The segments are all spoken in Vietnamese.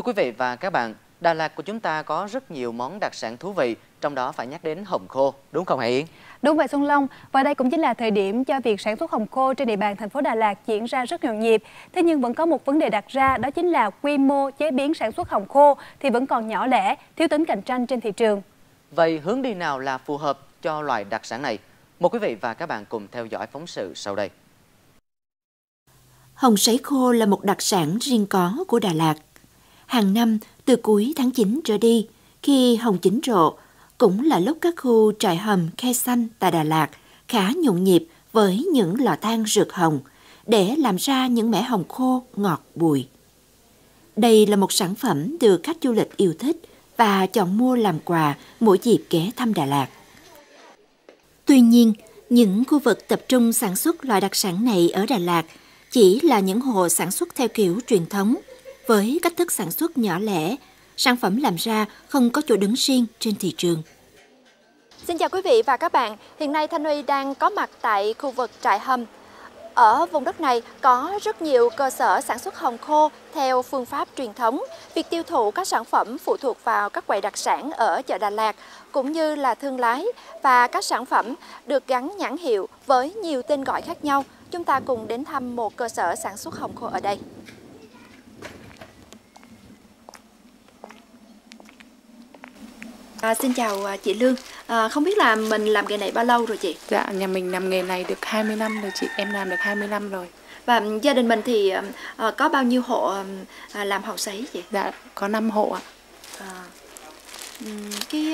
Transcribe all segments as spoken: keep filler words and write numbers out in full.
quý vị và các bạn, Đà Lạt của chúng ta có rất nhiều món đặc sản thú vị, trong đó phải nhắc đến hồng khô, đúng không Hải Yến? Đúng vậy Xuân Long, và đây cũng chính là thời điểm cho việc sản xuất hồng khô trên địa bàn thành phố Đà Lạt diễn ra rất nhộn nhịp. Thế nhưng vẫn có một vấn đề đặt ra, đó chính là quy mô chế biến sản xuất hồng khô thì vẫn còn nhỏ lẻ, thiếu tính cạnh tranh trên thị trường. Vậy hướng đi nào là phù hợp cho loại đặc sản này? Mời quý vị và các bạn cùng theo dõi phóng sự sau đây. Hồng sấy khô là một đặc sản riêng có của Đà Lạt. Hàng năm, từ cuối tháng chín trở đi, khi hồng chín rộ, cũng là lúc các khu trại hầm Khe Xanh tại Đà Lạt khá nhộn nhịp với những lò than rực hồng để làm ra những mẻ hồng khô ngọt bùi. Đây là một sản phẩm được khách du lịch yêu thích và chọn mua làm quà mỗi dịp ghé thăm Đà Lạt. Tuy nhiên, những khu vực tập trung sản xuất loại đặc sản này ở Đà Lạt chỉ là những hộ sản xuất theo kiểu truyền thống, với cách thức sản xuất nhỏ lẻ, sản phẩm làm ra không có chỗ đứng riêng trên thị trường. Xin chào quý vị và các bạn, hiện nay Thanh Uy đang có mặt tại khu vực trại hầm. Ở vùng đất này có rất nhiều cơ sở sản xuất hồng khô theo phương pháp truyền thống. Việc tiêu thụ các sản phẩm phụ thuộc vào các quầy đặc sản ở chợ Đà Lạt, cũng như là thương lái, và các sản phẩm được gắn nhãn hiệu với nhiều tên gọi khác nhau. Chúng ta cùng đến thăm một cơ sở sản xuất hồng khô ở đây. À, xin chào chị Lương, à, không biết là mình làm nghề này bao lâu rồi chị? Dạ, nhà mình làm nghề này được hai mươi năm rồi chị, em làm được hai mươi năm rồi. Và gia đình mình thì à, có bao nhiêu hộ à, làm hồng sấy chị? Dạ, có năm hộ ạ. À, cái,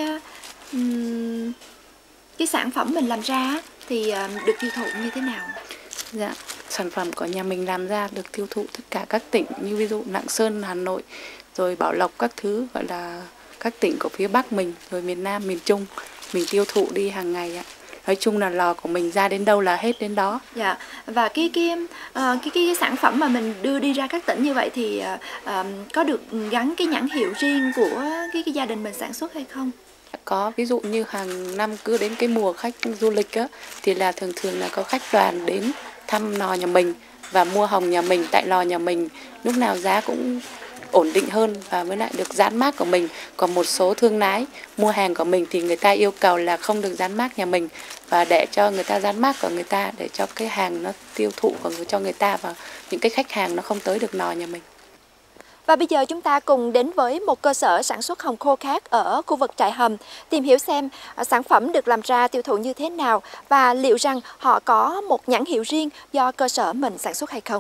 cái sản phẩm mình làm ra thì được tiêu thụ như thế nào? Dạ, sản phẩm của nhà mình làm ra được tiêu thụ tất cả các tỉnh như ví dụ Lạng Sơn, Hà Nội, rồi Bảo Lộc các thứ, gọi là các tỉnh của phía Bắc mình, rồi miền Nam, miền Trung mình tiêu thụ đi hàng ngày ạ. Nói chung là lò của mình ra đến đâu là hết đến đó. Dạ. Và cái cái uh, cái, cái cái sản phẩm mà mình đưa đi ra các tỉnh như vậy thì uh, có được gắn cái nhãn hiệu riêng của cái cái gia đình mình sản xuất hay không? Có, ví dụ như hàng năm cứ đến cái mùa khách du lịch á, thì là thường thường là có khách đoàn đến thăm lò nhà mình và mua hồng nhà mình tại lò nhà mình, lúc nào giá cũng ổn định hơn và với lại được dán mác của mình. Còn một số thương lái mua hàng của mình thì người ta yêu cầu là không được dán mác nhà mình, và để cho người ta dán mác của người ta để cho cái hàng nó tiêu thụ của người cho người ta, và những cái khách hàng nó không tới được lò nhà mình. Và bây giờ chúng ta cùng đến với một cơ sở sản xuất hồng khô khác ở khu vực trại hầm, tìm hiểu xem sản phẩm được làm ra tiêu thụ như thế nào và liệu rằng họ có một nhãn hiệu riêng do cơ sở mình sản xuất hay không.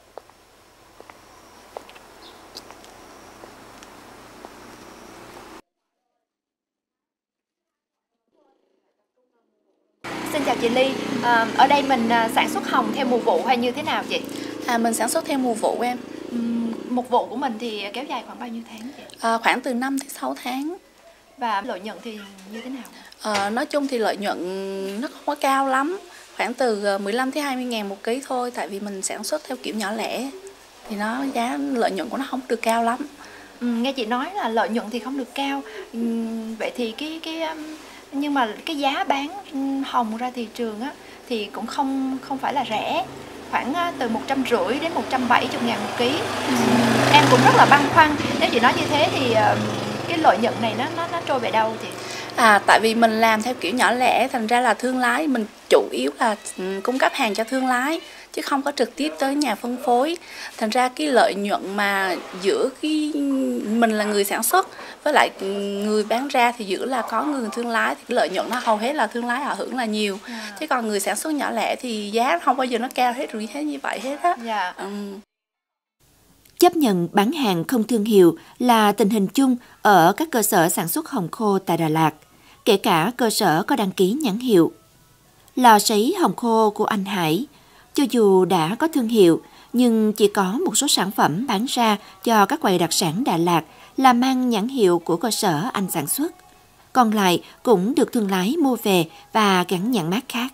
Xin chào chị Ly, à, ở đây mình sản xuất hồng theo mùa vụ hay như thế nào chị? À, mình sản xuất theo mùa vụ em. Uhm, một vụ của mình thì kéo dài khoảng bao nhiêu tháng chị? À, khoảng từ năm đến sáu tháng. Và lợi nhuận thì như thế nào? À, nói chung thì lợi nhuận nó không có cao lắm, khoảng từ mười lăm đến hai mươi ngàn một ký thôi, tại vì mình sản xuất theo kiểu nhỏ lẻ thì nó giá lợi nhuận của nó không được cao lắm. Uhm, nghe chị nói là lợi nhuận thì không được cao, uhm, vậy thì cái cái nhưng mà cái giá bán hồng ra thị trường á, thì cũng không không phải là rẻ, khoảng từ một trăm rưỡi đến một trăm bảy mươi ngàn một ký. Ừ. Em cũng rất là băn khoăn, nếu chị nói như thế thì cái lợi nhuận này nó nó nó trôi về đâu chị? À, tại vì mình làm theo kiểu nhỏ lẻ, thành ra là thương lái mình chủ yếu là cung cấp hàng cho thương lái chứ không có trực tiếp tới nhà phân phối. Thành ra cái lợi nhuận mà giữa cái mình là người sản xuất với lại người bán ra thì giữa là có người thương lái, thì cái lợi nhuận nó hầu hết là thương lái họ hưởng là nhiều. À. Chứ còn người sản xuất nhỏ lẻ thì giá không bao giờ nó cao hết rồi hết như vậy hết á. Dạ. Ừ. Chấp nhận bán hàng không thương hiệu là tình hình chung ở các cơ sở sản xuất hồng khô tại Đà Lạt, kể cả cơ sở có đăng ký nhãn hiệu. Lò sấy hồng khô của anh Hải, cho dù đã có thương hiệu, nhưng chỉ có một số sản phẩm bán ra cho các quầy đặc sản Đà Lạt là mang nhãn hiệu của cơ sở anh sản xuất. Còn lại cũng được thương lái mua về và gắn nhãn mác khác.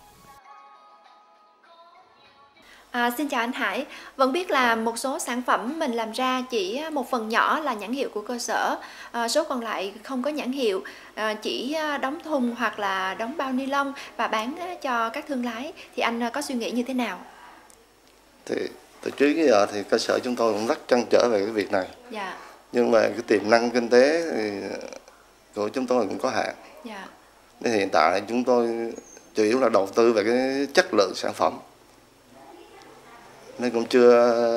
À, xin chào anh Hải, vẫn biết là một số sản phẩm mình làm ra chỉ một phần nhỏ là nhãn hiệu của cơ sở, à, số còn lại không có nhãn hiệu, à, chỉ đóng thùng hoặc là đóng bao ni lông và bán cho các thương lái, thì anh có suy nghĩ như thế nào? Thì từ trước đến giờ thì cơ sở chúng tôi cũng rất trăn trở về cái việc này. Dạ. nhưng mà cái tiềm năng kinh tế thì của chúng tôi cũng có hạn. Dạ. Nên hiện tại chúng tôi chủ yếu là đầu tư về cái chất lượng sản phẩm, nên cũng chưa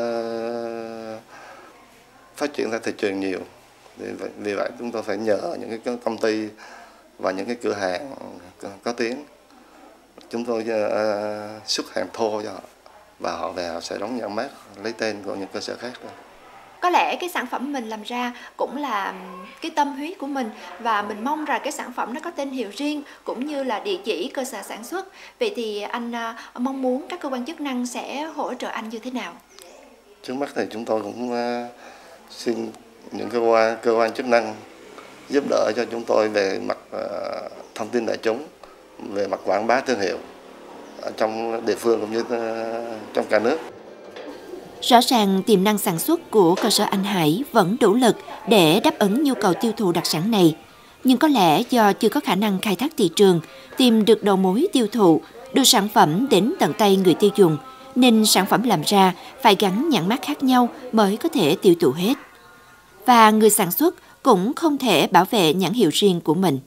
phát triển ra thị trường nhiều. Vì vậy chúng tôi phải nhờ những cái công ty và những cái cửa hàng có tiếng, chúng tôi uh, xuất hàng thô cho họ và họ về họ sẽ đóng nhãn mác lấy tên của những cơ sở khác thôi. Có lẽ cái sản phẩm mình làm ra cũng là cái tâm huyết của mình, và mình mong rằng cái sản phẩm nó có tên hiệu riêng cũng như là địa chỉ cơ sở sản xuất. Vậy thì anh uh, mong muốn các cơ quan chức năng sẽ hỗ trợ anh như thế nào? Trước mắt thì chúng tôi cũng uh, xin những cơ quan cơ quan chức năng giúp đỡ cho chúng tôi về mặt uh, thông tin đại chúng, về mặt quảng bá thương hiệu ở trong địa phương cũng như uh, trong cả nước. Rõ ràng tiềm năng sản xuất của cơ sở anh Hải vẫn đủ lực để đáp ứng nhu cầu tiêu thụ đặc sản này. Nhưng có lẽ do chưa có khả năng khai thác thị trường, tìm được đầu mối tiêu thụ, đưa sản phẩm đến tận tay người tiêu dùng, nên sản phẩm làm ra phải gắn nhãn mác khác nhau mới có thể tiêu thụ hết. Và người sản xuất cũng không thể bảo vệ nhãn hiệu riêng của mình.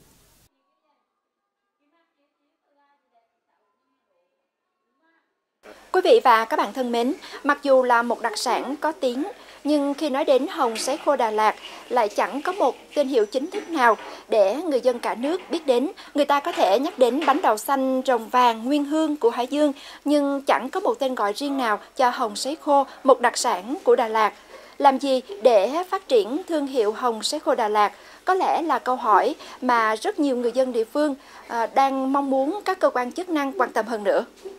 Quý vị và các bạn thân mến, mặc dù là một đặc sản có tiếng, nhưng khi nói đến hồng sấy khô Đà Lạt lại chẳng có một tên hiệu chính thức nào để người dân cả nước biết đến. Người ta có thể nhắc đến bánh đào xanh rồng vàng nguyên hương của Hải Dương, nhưng chẳng có một tên gọi riêng nào cho hồng sấy khô, một đặc sản của Đà Lạt. Làm gì để phát triển thương hiệu hồng sấy khô Đà Lạt? Có lẽ là câu hỏi mà rất nhiều người dân địa phương đang mong muốn các cơ quan chức năng quan tâm hơn nữa.